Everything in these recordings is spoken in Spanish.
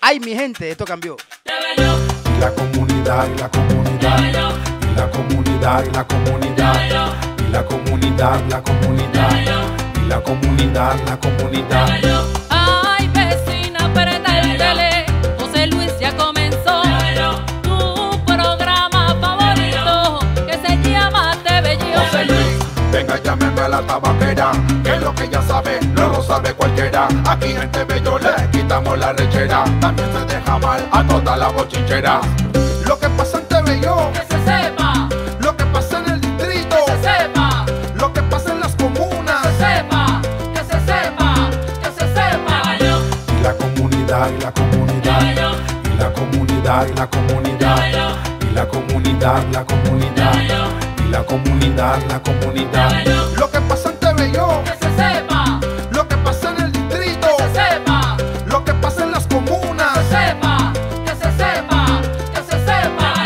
¡Ay, mi gente! Esto cambió. Y la comunidad, y la comunidad, y la comunidad, y la comunidad, y la comunidad, la comunidad, y la comunidad, la comunidad. Ay, vecina, presta el tele, José Luis ya comenzó tu programa favorito que se llama Te Bello. José Luis, venga, llámeme a la tabaquera, que lo que ya sabe, no lo sabe cualquiera. Aquí en Te Bello le quitamos la rechera, también se deja mal a toda la bochinchera. Lo que pasa en Te Bello, Que se sepa, lo que pasa en el distrito, que se sepa, lo que pasa en las comunas, que se sepa, que se sepa, que se sepa. y la comunidad, y la comunidad, y la comunidad, y la comunidad, y la comunidad, la comunidad, y la comunidad, la comunidad. Lo que pasa en Te Bello, Que se sepa, lo que pasa en el distrito, que se sepa, lo que pasa en las comunas. que se sepa, que se sepa, que se sepa.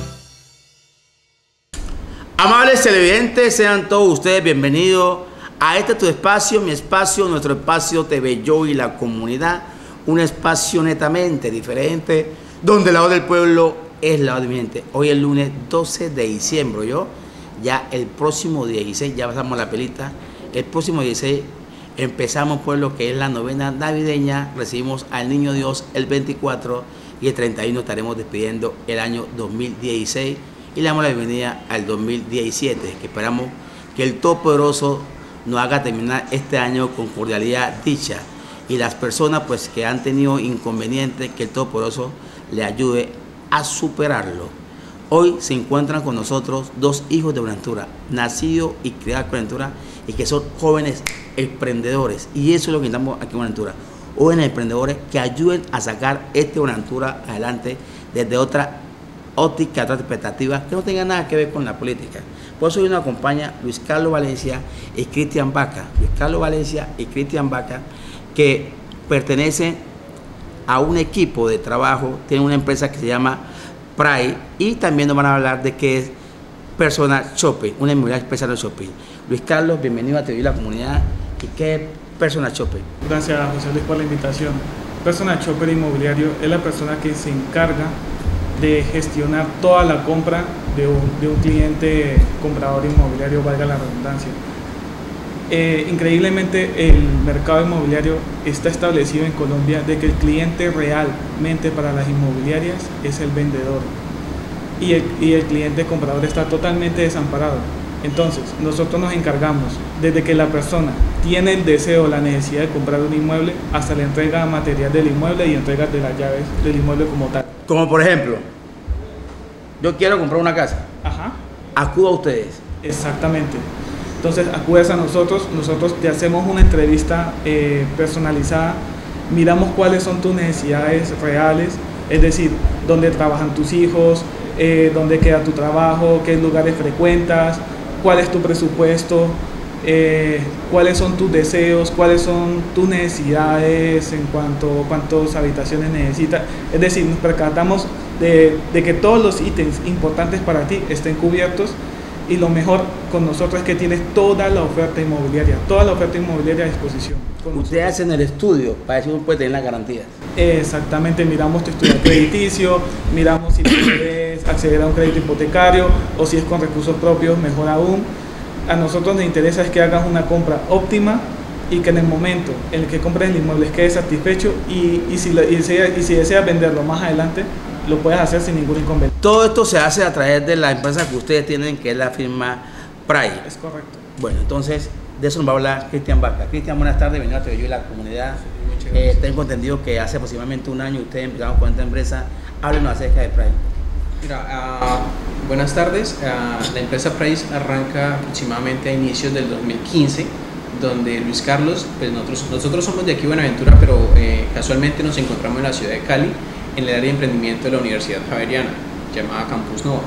Amables televidentes, sean todos ustedes bienvenidos a este tu espacio, mi espacio, nuestro espacio Te Bello y la comunidad. Un espacio netamente diferente, donde la voz del pueblo es la voz de mi gente. Hoy es el lunes 12 de diciembre, ya el próximo 16, ya pasamos la pelita. El próximo 16 empezamos por lo que es la novena navideña. Recibimos al Niño Dios el 24 y el 31 estaremos despidiendo el año 2016 y le damos la bienvenida al 2017, que esperamos que el Todopoderoso nos haga terminar este año con cordialidad, dicha, y las personas pues que han tenido inconvenientes, que el Todopoderoso le ayude a superarlo. Hoy se encuentran con nosotros dos hijos de Buenaventura, nacidos y criados en Buenaventura, y que son jóvenes emprendedores, y eso es lo que necesitamos aquí en Buenaventura, jóvenes emprendedores que ayuden a sacar este Buenaventura adelante desde otra óptica, otra expectativa que no tenga nada que ver con la política. Por eso hoy nos acompaña Luis Carlos Valencia y Cristian Vaca. Luis Carlos Valencia y Cristian Vaca, que pertenecen a un equipo de trabajo, tienen una empresa que se llama Pride, y también nos van a hablar de qué es Personal Shopping, una inmobiliaria especial de shopping. Luis Carlos, bienvenido a Te Bello y la comunidad. ¿Y qué es Personal Shopping? Gracias, José Luis, por la invitación. Personal Shopper Inmobiliario es la persona que se encarga de gestionar toda la compra de un cliente comprador inmobiliario, valga la redundancia. Increíblemente, el mercado inmobiliario está establecido en Colombia de que el cliente realmente para las inmobiliarias es el vendedor y el cliente comprador está totalmente desamparado. Entonces, nosotros nos encargamos desde que la persona tiene el deseo, la necesidad de comprar un inmueble, hasta la entrega material del inmueble y entrega de las llaves del inmueble como tal. Como por ejemplo, yo quiero comprar una casa, Ajá, acudo a ustedes. exactamente. Entonces, acudes a nosotros te hacemos una entrevista personalizada, miramos cuáles son tus necesidades reales, es decir, dónde trabajan tus hijos, dónde queda tu trabajo, qué lugares frecuentas, cuál es tu presupuesto, cuáles son tus deseos, cuáles son tus necesidades en cuanto a cuántas habitaciones necesitas. Es decir, nos percatamos de que todos los ítems importantes para ti estén cubiertos, y lo mejor con nosotros es que tienes toda la oferta inmobiliaria a disposición. Ustedes hacen el estudio para ver si uno puede tener las garantías. Exactamente, miramos tu historial crediticio, miramos si puedes acceder a un crédito hipotecario o si es con recursos propios, mejor aún. A nosotros nos interesa es que hagas una compra óptima y que en el momento en el que compres el inmueble quedes satisfecho y si deseas venderlo más adelante, lo puedes hacer sin ningún inconveniente. Todo esto se hace a través de la empresa que ustedes tienen, que es la firma Pride. Es correcto. Bueno, entonces de eso nos va a hablar Cristian Vaca. Cristian, buenas tardes, bienvenido a Te Bello y la comunidad. Tengo entendido que hace aproximadamente un año ustedes empezaron con esta empresa. Háblenos acerca de Pride. Mira, buenas tardes. La empresa Price arranca aproximadamente a inicios del 2015, donde Luis Carlos, pues nosotros somos de aquí Buenaventura, pero casualmente nos encontramos en la ciudad de Cali, en el área de emprendimiento de la Universidad Javeriana, llamada Campus Nova.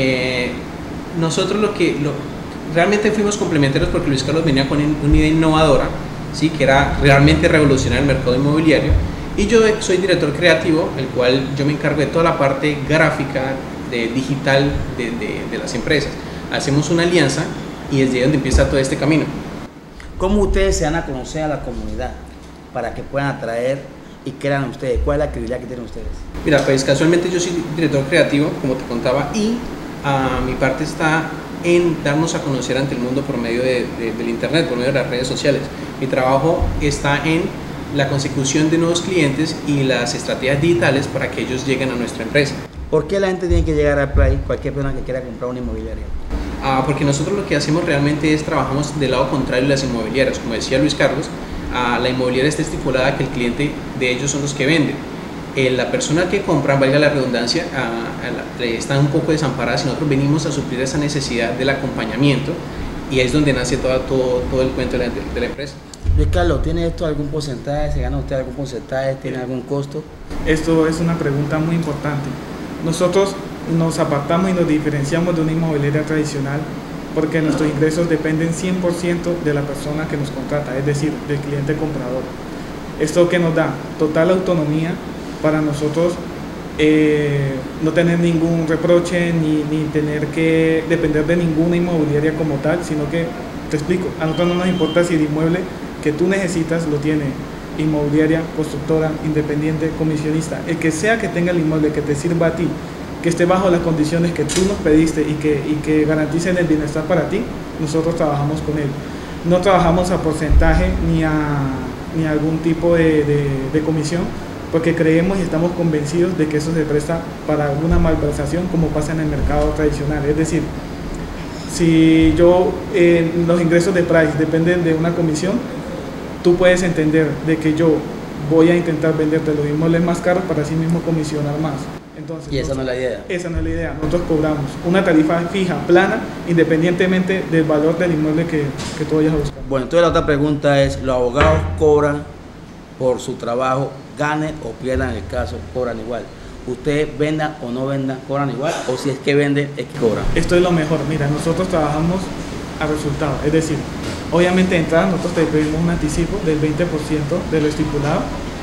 Nosotros realmente fuimos complementarios porque Luis Carlos venía con una idea innovadora, ¿sí? Que era realmente revolucionar el mercado inmobiliario, y yo soy director creativo, el cual yo me encargo de toda la parte gráfica, digital de las empresas. Hacemos una alianza y es de donde empieza todo este camino. ¿Cómo ustedes se van a conocer a la comunidad para que puedan atraer y crean ustedes? ¿Cuál es la credibilidad que tienen ustedes? Mira, pues casualmente yo soy director creativo, como te contaba, y mi parte está en darnos a conocer ante el mundo por medio del internet, por medio de las redes sociales. Mi trabajo está en la consecución de nuevos clientes y las estrategias digitales para que ellos lleguen a nuestra empresa. ¿Por qué la gente tiene que llegar a Pride, cualquier persona que quiera comprar una inmobiliaria? Porque nosotros lo que hacemos realmente es trabajamos del lado contrario de las inmobiliarias. Como decía Luis Carlos, la inmobiliaria está estipulada que el cliente de ellos son los que venden. La persona que compra, valga la redundancia, está un poco desamparada. Si nosotros venimos a suplir esa necesidad del acompañamiento, y es donde nace todo el cuento de la empresa. Luis Carlos, ¿tiene esto algún porcentaje? ¿Se gana usted algún porcentaje? ¿Tiene algún costo? Esto es una pregunta muy importante. Nosotros nos apartamos y nos diferenciamos de una inmobiliaria tradicional porque nuestros ingresos dependen 100% de la persona que nos contrata, es decir, del cliente comprador. Esto que nos da total autonomía para nosotros no tener ningún reproche ni tener que depender de ninguna inmobiliaria como tal, sino que, te explico, a nosotros no nos importa si el inmueble que tú necesitas lo tiene inmobiliaria, constructora, independiente, comisionista, el que sea que tenga el inmueble que te sirva a ti, que esté bajo las condiciones que tú nos pediste y que garanticen el bienestar para ti, nosotros trabajamos con él. No trabajamos a porcentaje ni a algún tipo de comisión, porque creemos y estamos convencidos de que eso se presta para una malversación como pasa en el mercado tradicional. Es decir, si los ingresos de Price dependen de una comisión, tú puedes entender de que yo voy a intentar venderte los inmuebles más caros para así mismo comisionar más. Entonces, y esa no es la idea. Esa no es la idea. Nosotros cobramos una tarifa fija, plana, independientemente del valor del inmueble que tú vayas a buscar. Bueno, entonces la otra pregunta es, ¿los abogados cobran por su trabajo, ganen o pierdan el caso, cobran igual? ¿Ustedes vendan o no vendan, cobran igual? ¿O si es que venden, es que cobran? Esto es lo mejor. Mira, nosotros trabajamos a resultado. Es decir, obviamente de entrada nosotros te pedimos un anticipo del 20% de lo estipulado.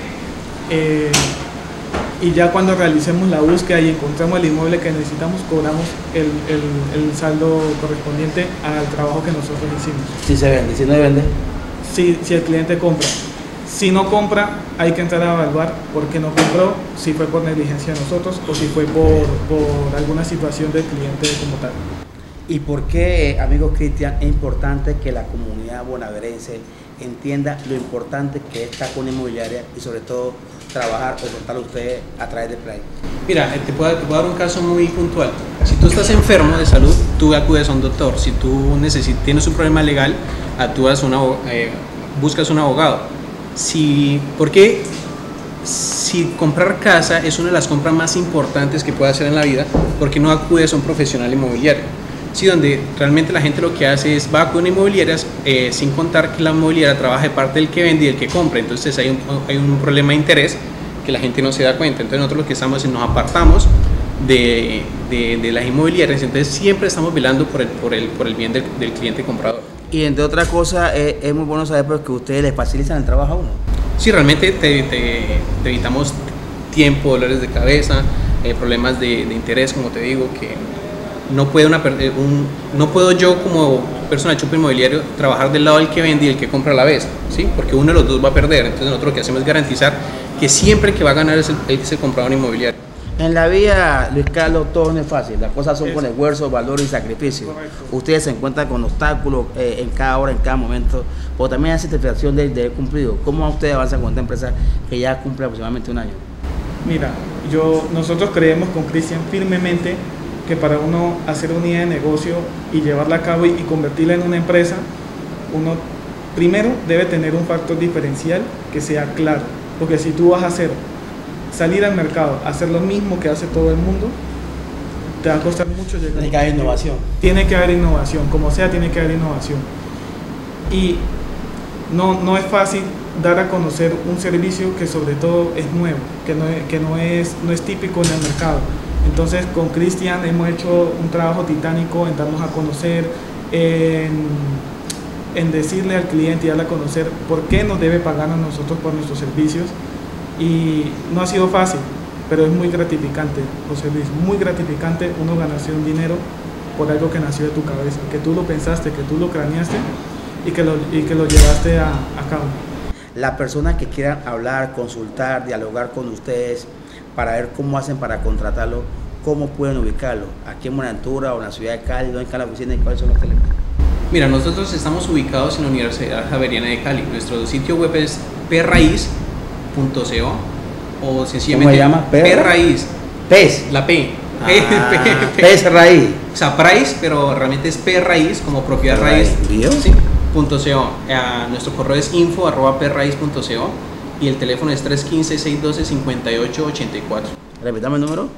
Y ya cuando realicemos la búsqueda y encontramos el inmueble que necesitamos, cobramos el saldo correspondiente al trabajo que nosotros hicimos. Si se vende, si no se vende. Si el cliente compra. Si no compra, hay que entrar a evaluar por qué no compró, si fue por negligencia de nosotros o si fue por alguna situación del cliente como tal. ¿Y por qué, amigo Cristian, es importante que la comunidad bonaerense entienda lo importante que es estar con una inmobiliaria y sobre todo trabajar o contarle a ustedes a través de Pride? Mira, te puedo dar un caso muy puntual. Si tú estás enfermo de salud, tú acudes a un doctor. Si tú tienes un problema legal, buscas un abogado. Porque si comprar casa es una de las compras más importantes que puedes hacer en la vida, porque no acudes a un profesional inmobiliario. Sí, donde realmente la gente lo que hace es va con inmobiliarias sin contar que la inmobiliaria trabaja de parte del que vende y del que compra. Entonces hay un problema de interés que la gente no se da cuenta. Entonces nosotros lo que estamos es nos apartamos de las inmobiliarias. Entonces siempre estamos velando por el bien del cliente comprador. Y entre otras cosas es muy bueno saber porque ustedes les facilitan el trabajo a uno. Sí, realmente te evitamos tiempo, dolores de cabeza, problemas de interés, como te digo, que no puedo yo como persona de chupo inmobiliario trabajar del lado del que vende y el que compra a la vez, ¿sí? Porque uno de los dos va a perder. Entonces nosotros lo que hacemos es garantizar que siempre el que va a ganar es el comprador inmobiliario. En la vida, Luis Carlos, todo no es fácil. Las cosas son con esfuerzo, valor y sacrificio. Correcto. Ustedes se encuentran con obstáculos en cada hora, en cada momento, pero también hay satisfacción de haber cumplido. ¿Cómo ustedes avanzan con esta empresa que ya cumple aproximadamente un año? Mira, nosotros creemos con Cristian firmemente que para uno hacer una idea de negocio y llevarla a cabo y convertirla en una empresa, uno primero debe tener un factor diferencial que sea claro. Porque si tú vas a salir al mercado, hacer lo mismo que hace todo el mundo, te va a costar mucho llegar. Tiene que haber innovación. Tiene que haber innovación, como sea, tiene que haber innovación. Y no es fácil dar a conocer un servicio que sobre todo es nuevo, que no es típico en el mercado. Entonces con Cristian hemos hecho un trabajo titánico en darnos a conocer, en decirle al cliente y darle a conocer por qué nos debe pagar a nosotros por nuestros servicios. Y no ha sido fácil, pero es muy gratificante, José Luis, muy gratificante uno ganarse un dinero por algo que nació de tu cabeza, que tú lo pensaste, que tú lo craneaste y que lo llevaste a cabo. las personas que quieran hablar, consultar, dialogar con ustedes para ver cómo hacen para contratarlo, cómo pueden ubicarlo, aquí en Buenaventura o en la ciudad de Cali, dónde está la oficina y cuáles son los teléfonos. Mira, nosotros estamos ubicados en la Universidad Javeriana de Cali. Nuestro sitio web es prraiz.co o sencillamente ¿cómo se llama? Prraiz. PES. La P. PES Raíz. O sea, Price, pero realmente es prraiz como propiedad raíz. ¿Vio? Sí, .co. Nuestro correo es info@prraiz.co y el teléfono es 315-612-5884. Repitame el número.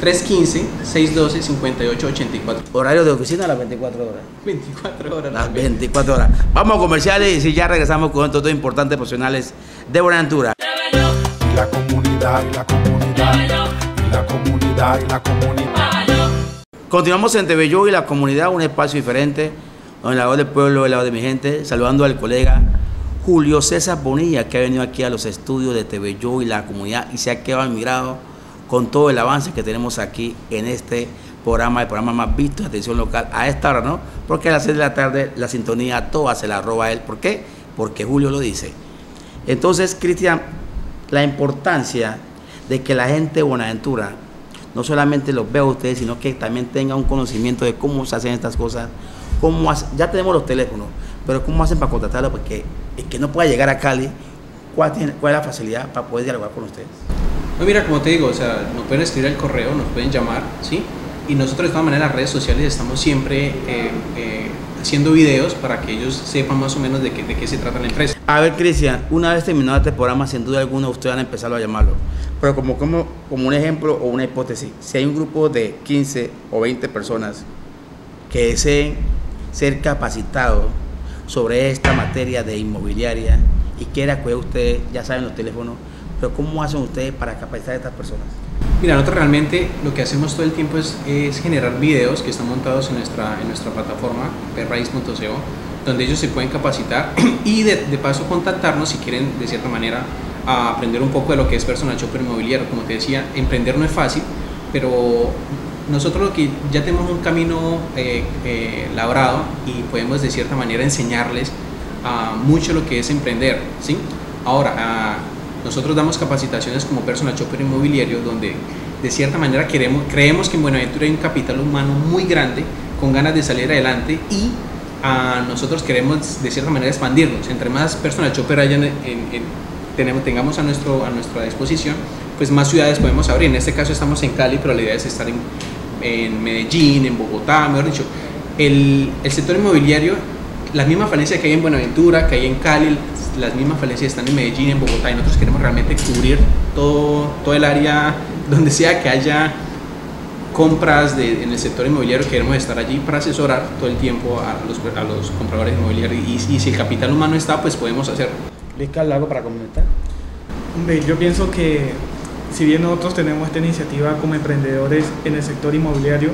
315-612-5884. Horario de oficina a las 24 horas. 24 horas. Las 24 horas. Vamos a comerciales y si ya regresamos con estos dos importantes profesionales de Buenaventura. Y la comunidad, y la comunidad, y la comunidad, y la comunidad. Continuamos en TV Yo y la comunidad, un espacio diferente, donde la voz del pueblo, el lado de mi gente, saludando al colega Julio César Bonilla, que ha venido aquí a los estudios de TV Yo y la comunidad y se ha quedado admirado con todo el avance que tenemos aquí en este programa, el programa más visto de atención local a esta hora, ¿no? Porque a las 6 de la tarde la sintonía toda se la roba él. ¿Por qué? Porque Julio lo dice. Entonces, Cristian, la importancia de que la gente de Buenaventura no solamente los vea a ustedes, sino que también tenga un conocimiento de cómo se hacen estas cosas, ya tenemos los teléfonos, pero cómo hacen para contratarlo, porque el que no pueda llegar a Cali, ¿cuál es la facilidad para poder dialogar con ustedes? No, mira, como te digo, o sea, nos pueden escribir al correo, nos pueden llamar, ¿sí? Y nosotros de todas maneras en las redes sociales estamos siempre haciendo videos para que ellos sepan más o menos de qué se trata la empresa. A ver, Cristian, una vez terminado este programa, sin duda alguna ustedes van a empezar a llamarlo, pero como un ejemplo o una hipótesis, si hay un grupo de 15 o 20 personas que deseen ser capacitados sobre esta materia de inmobiliaria y quiera que ustedes, ya saben los teléfonos, pero ¿cómo hacen ustedes para capacitar a estas personas? Mira, nosotros realmente lo que hacemos todo el tiempo es generar videos que están montados en nuestra plataforma prraiz.co, donde ellos se pueden capacitar y de paso contactarnos si quieren de cierta manera a aprender un poco de lo que es personal shopper inmobiliario. Como te decía, emprender no es fácil, pero nosotros lo que ya tenemos un camino labrado y podemos de cierta manera enseñarles mucho lo que es emprender, ¿sí? Ahora, nosotros damos capacitaciones como personal shopper inmobiliario donde de cierta manera creemos que en Buenaventura hay un capital humano muy grande con ganas de salir adelante y nosotros queremos de cierta manera expandirnos. Entre más personal shopper hayan tengamos a nuestra disposición, pues más ciudades podemos abrir. En este caso estamos en Cali, pero la idea es estar en Medellín, en Bogotá, mejor dicho. El sector inmobiliario, las mismas falencias que hay en Buenaventura, que hay en Cali, las mismas falencias están en Medellín, en Bogotá, y nosotros queremos realmente cubrir todo el área donde sea que haya compras en el sector inmobiliario. Queremos estar allí para asesorar todo el tiempo a los compradores inmobiliarios y si el capital humano está, pues podemos hacerlo. Luis Carlos, ¿algo para comentar? Hombre, yo pienso que si bien nosotros tenemos esta iniciativa como emprendedores en el sector inmobiliario,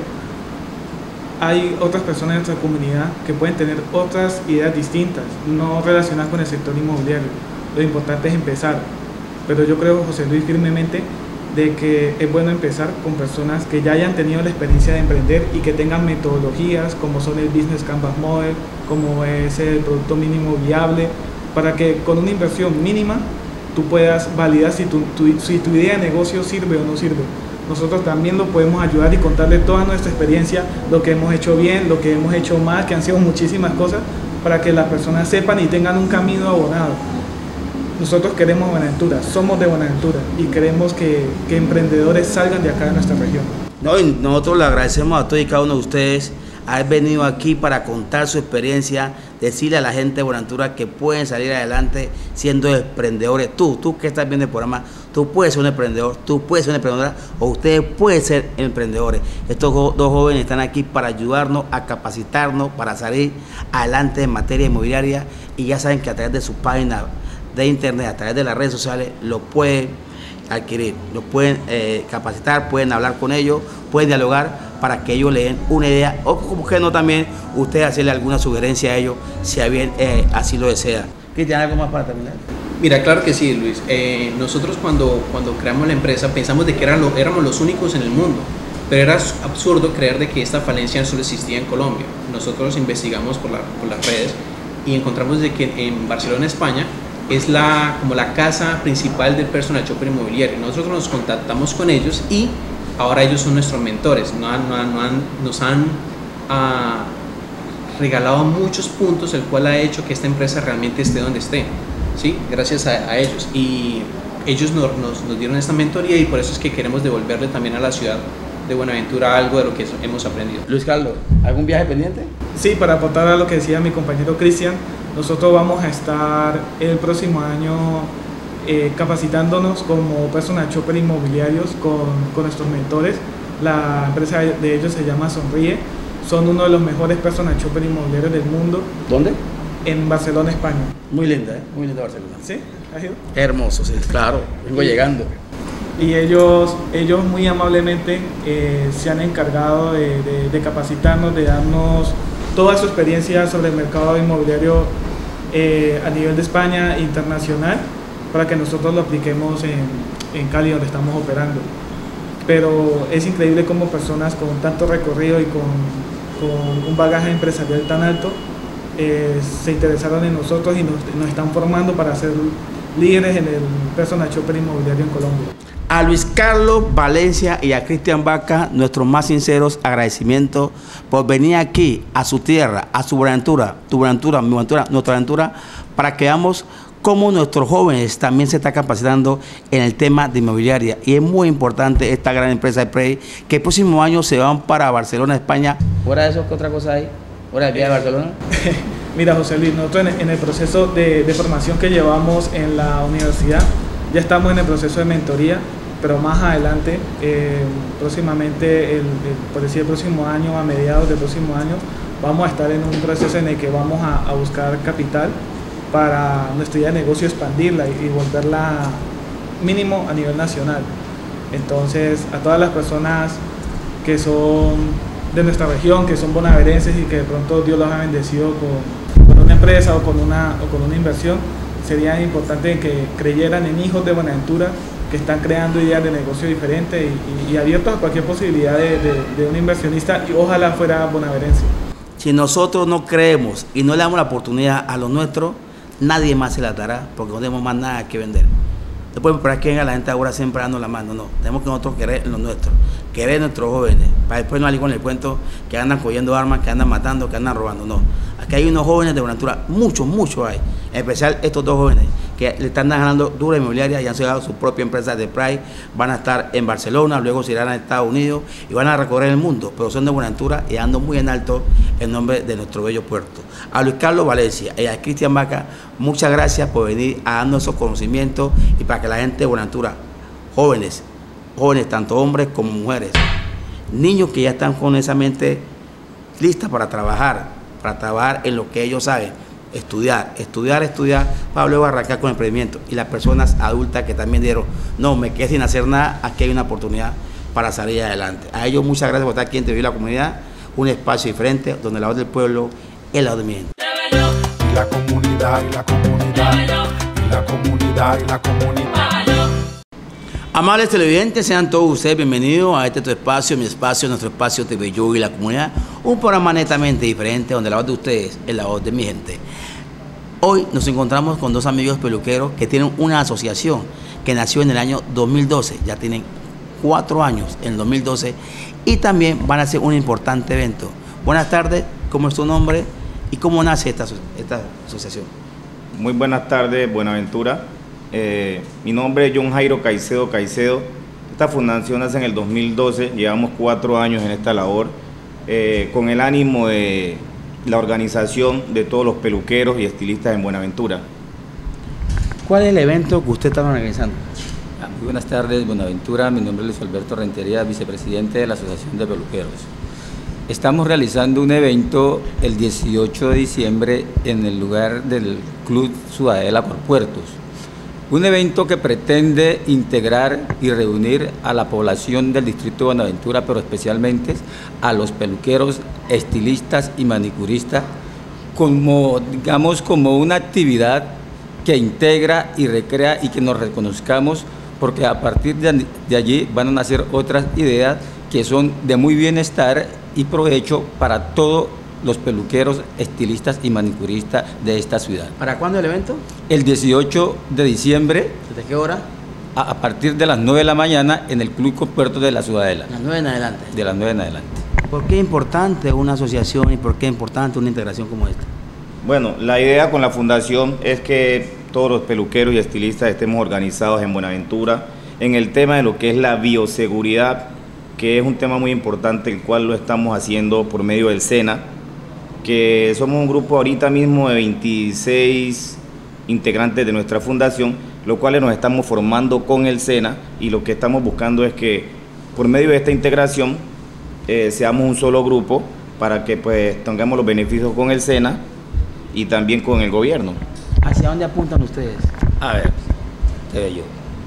hay otras personas en nuestra comunidad que pueden tener otras ideas distintas, no relacionadas con el sector inmobiliario. Lo importante es empezar, pero yo creo, José Luis, firmemente de que es bueno empezar con personas que ya hayan tenido la experiencia de emprender y que tengan metodologías como son el Business Canvas Model, como es el producto mínimo viable, para que con una inversión mínima tú puedas validar si tu idea de negocio sirve o no sirve. Nosotros también lo podemos ayudar y contarle toda nuestra experiencia, lo que hemos hecho bien, lo que hemos hecho mal, que han sido muchísimas cosas, para que las personas sepan y tengan un camino abonado. Nosotros queremos Buenaventura, somos de Buenaventura y queremos que emprendedores salgan de acá de nuestra región. No, y nosotros le agradecemos a todos y cada uno de ustedes haber venido aquí para contar su experiencia, decirle a la gente de Buenaventura que pueden salir adelante siendo emprendedores. Tú que estás viendo el programa, tú puedes ser un emprendedor, tú puedes ser una emprendedora o ustedes pueden ser emprendedores. Estos dos jóvenes están aquí para ayudarnos a capacitarnos, para salir adelante en materia inmobiliaria y ya saben que a través de su página de internet, a través de las redes sociales, lo pueden adquirir, lo pueden capacitar, pueden hablar con ellos, pueden dialogar para que ellos le den una idea o como que no también ustedes hacerle alguna sugerencia a ellos si bien así lo desea. ¿Cristian, algo más para terminar? Mira, claro que sí, Luis. Nosotros cuando creamos la empresa pensamos de que éramos los únicos en el mundo, pero era absurdo creer de que esta falencia solo existía en Colombia. Nosotros investigamos por las redes y encontramos de que en Barcelona, España, es como la casa principal del personal shopper inmobiliario. Nosotros nos contactamos con ellos y ahora ellos son nuestros mentores. Nos han regalado muchos puntos, el cual ha hecho que esta empresa realmente esté donde esté, ¿sí? Gracias a ellos. Y ellos nos dieron esta mentoría y por eso es que queremos devolverle también a la ciudad de Buenaventura algo de lo que hemos aprendido. Luis Carlos, ¿algún viaje pendiente? Sí, para aportar a lo que decía mi compañero Cristian, nosotros vamos a estar el próximo año capacitándonos como personal shopper inmobiliarios con nuestros mentores. La empresa de ellos se llama Sonríe, son uno de los mejores personal shopper inmobiliarios del mundo. ¿Dónde? En Barcelona, España. Muy linda, muy linda Barcelona. ¿Sí? ¿Has ido? Hermoso, sí, claro, vengo llegando. Y ellos muy amablemente se han encargado de capacitarnos, de darnos toda su experiencia sobre el mercado inmobiliario a nivel de España e internacional, para que nosotros lo apliquemos en Cali, donde estamos operando. Pero es increíble cómo personas con tanto recorrido y con un bagaje empresarial tan alto se interesaron en nosotros y nos están formando para ser líderes en el personal shopper inmobiliario en Colombia. A Luis Carlos Valencia y a Cristian Vaca, nuestros más sinceros agradecimientos por venir aquí, a su tierra, a su Buenaventura, tu Buenaventura, mi Buenaventura, nuestra Buenaventura, para que veamos cómo nuestros jóvenes también se están capacitando en el tema de inmobiliaria. Y es muy importante esta gran empresa de Prey, que el próximo año se van para Barcelona, España. ¿Fuera de eso qué otra cosa hay? ¿Fuera de viaje a Barcelona? Mira, José Luis, nosotros en el proceso de formación que llevamos en la universidad, ya estamos en el proceso de mentoría, pero más adelante, próximamente, por decir el próximo año, a mediados del próximo año, vamos a estar en un proceso en el que vamos a buscar capital para nuestra idea de negocio, expandirla y volverla mínimo a nivel nacional. Entonces, a todas las personas que son de nuestra región, que son bonaverenses y que de pronto Dios los ha bendecido con una empresa o con una inversión, sería importante que creyeran en hijos de Buenaventura, que están creando ideas de negocio diferentes y abiertos a cualquier posibilidad de un inversionista, y ojalá fuera bonaverense. Si nosotros no creemos y no le damos la oportunidad a los nuestros, nadie más se la dará, porque no tenemos más nada que vender. No podemos esperar que venga la gente ahora siempre dando la mano, no. Tenemos que nosotros querer en los nuestros, querer en nuestros jóvenes, para después no salir con el cuento que andan cogiendo armas, que andan matando, que andan robando, no. Aquí hay unos jóvenes de Buenaventura, muchos hay, en especial estos dos jóvenes que le están ganando dura inmobiliaria y han llegado su propia empresa de Pride, van a estar en Barcelona, luego se irán a Estados Unidos y van a recorrer el mundo, pero son de Buenaventura y ando muy en alto el nombre de nuestro bello puerto. A Luis Carlos Valencia y a Cristian Vaca, muchas gracias por venir a darnos esos conocimientos y para que la gente de Buenaventura, jóvenes tanto hombres como mujeres, niños que ya están con esa mente lista para trabajar en lo que ellos saben, estudiar, para luego arrancar con el emprendimiento. Y las personas adultas que también dijeron, no, me quedé sin hacer nada, aquí hay una oportunidad para salir adelante. A ellos muchas gracias por estar aquí en TV La Comunidad, un espacio diferente donde la voz del pueblo es la voz de mi gente. Y la comunidad, y la comunidad, y la comunidad, y la comunidad. Amables televidentes, sean todos ustedes bienvenidos a este tu espacio, mi espacio, nuestro espacio TV Yo y La Comunidad, un programa netamente diferente donde la voz de ustedes es la voz de mi gente. Hoy nos encontramos con dos amigos peluqueros que tienen una asociación que nació en el año 2012, ya tienen 4 años en el 2012 y también van a hacer un importante evento. Buenas tardes, ¿cómo es tu nombre y cómo nace esta asociación? Muy buenas tardes, Buenaventura. Mi nombre es John Jairo Caicedo. Esta fundación nace en el 2012, llevamos 4 años en esta labor, con el ánimo de la organización de todos los peluqueros y estilistas en Buenaventura. ¿Cuál es el evento que usted está organizando? Muy buenas tardes, Buenaventura. Mi nombre es Luis Alberto Rentería, vicepresidente de la Asociación de Peluqueros. Estamos realizando un evento el 18 de diciembre en el lugar del Club Ciudadela por Puertos. Un evento que pretende integrar y reunir a la población del distrito de Buenaventura, pero especialmente a los peluqueros, estilistas y manicuristas, como una actividad que integra y recrea y que nos reconozcamos, porque a partir de allí van a nacer otras ideas que son de muy bienestar y provecho para todo los peluqueros, estilistas y manicuristas de esta ciudad. ¿Para cuándo el evento? El 18 de diciembre, ¿Desde qué hora? a partir de las 9 de la mañana, en el Club Puerto de la Ciudadela. Las 9 en adelante. De las 9 en adelante. ¿Por qué es importante una asociación y por qué es importante una integración como esta? Bueno, la idea con la fundación es que todos los peluqueros y estilistas estemos organizados en Buenaventura en el tema de lo que es la bioseguridad, que es un tema muy importante, el cual lo estamos haciendo por medio del SENA, que somos un grupo ahorita mismo de 26 integrantes de nuestra fundación, los cuales nos estamos formando con el SENA, y lo que estamos buscando es que por medio de esta integración seamos un solo grupo para que pues tengamos los beneficios con el SENA y también con el gobierno. ¿Hacia dónde apuntan ustedes? A ver, te veo yo.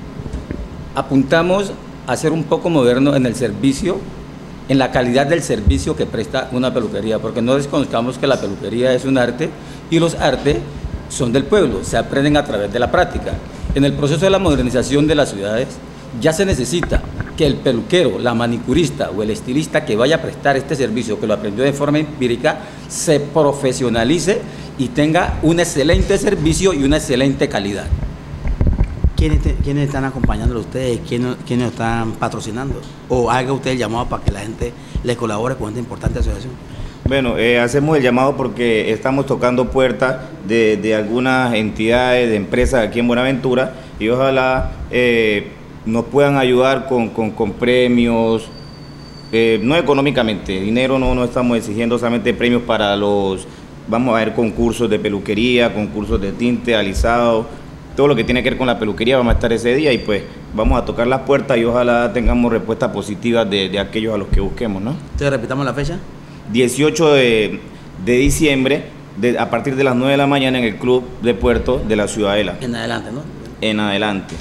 Apuntamos a ser un poco moderno en el servicio, en la calidad del servicio que presta una peluquería, porque no desconozcamos que la peluquería es un arte y los artes son del pueblo, se aprenden a través de la práctica. En el proceso de la modernización de las ciudades ya se necesita que el peluquero, la manicurista o el estilista que vaya a prestar este servicio, que lo aprendió de forma empírica, se profesionalice y tenga un excelente servicio y una excelente calidad. ¿Quiénes están acompañándolo a ustedes? ¿Quiénes están patrocinando? ¿O haga usted el llamado para que la gente les colabore con esta importante asociación? Bueno, hacemos el llamado porque estamos tocando puertas de algunas entidades, de empresas aquí en Buenaventura, y ojalá nos puedan ayudar con premios, no económicamente, dinero no estamos exigiendo, solamente premios para vamos a ver concursos de peluquería, concursos de tinte, alisado, todo lo que tiene que ver con la peluquería. Vamos a estar ese día y pues vamos a tocar las puertas y ojalá tengamos respuestas positivas de aquellos a los que busquemos, ¿no? Entonces, repitamos la fecha. 18 de diciembre, a partir de las 9 de la mañana en el Club de Puerto de la Ciudadela. En adelante, ¿no? En adelante.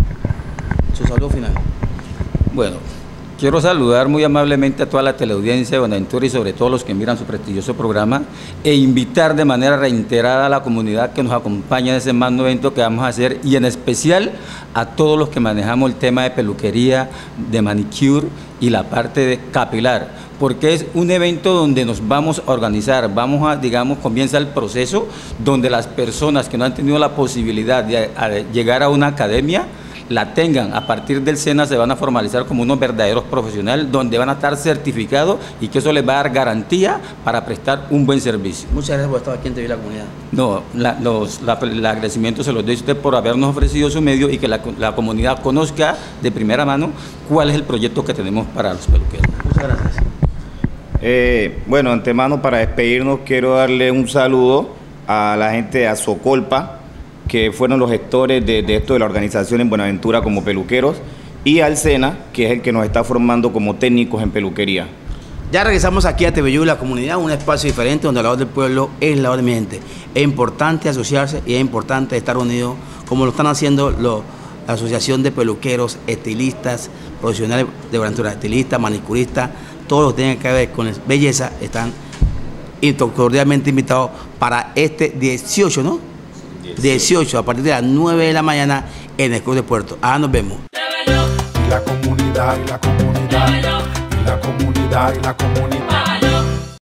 Su saludo final. Bueno, quiero saludar muy amablemente a toda la teleaudiencia de Buenaventura y sobre todo los que miran su prestigioso programa, e invitar de manera reiterada a la comunidad que nos acompañe en ese magno evento que vamos a hacer, y en especial a todos los que manejamos el tema de peluquería, de manicure y la parte de capilar, porque es un evento donde nos vamos a organizar, comienza el proceso donde las personas que no han tenido la posibilidad de llegar a una academia la tengan. A partir del SENA se van a formalizar como unos verdaderos profesionales, donde van a estar certificados y que eso les va a dar garantía para prestar un buen servicio. Muchas gracias por estar aquí en TV La Comunidad. No, el agradecimiento se los doy a usted por habernos ofrecido su medio y que la comunidad conozca de primera mano cuál es el proyecto que tenemos para los peluqueros. Muchas gracias. Bueno, antemano, para despedirnos, quiero darle un saludo a la gente de Azocolpa, que fueron los gestores de esto de la organización en Buenaventura como peluqueros, y al SENA, que es el que nos está formando como técnicos en peluquería. Ya regresamos aquí a TV La Comunidad, un espacio diferente donde la voz del pueblo es la voz de mi gente. Es importante asociarse y es importante estar unidos, como lo están haciendo la Asociación de Peluqueros, Estilistas, Profesionales de Buenaventura, estilistas, manicuristas, todos los que tengan que ver con belleza, están cordialmente invitados para este 18, ¿no? 18, a partir de las 9 de la mañana en el Club de Puerto. Nos vemos. Y la comunidad, y la comunidad, y la comunidad, y la comunidad.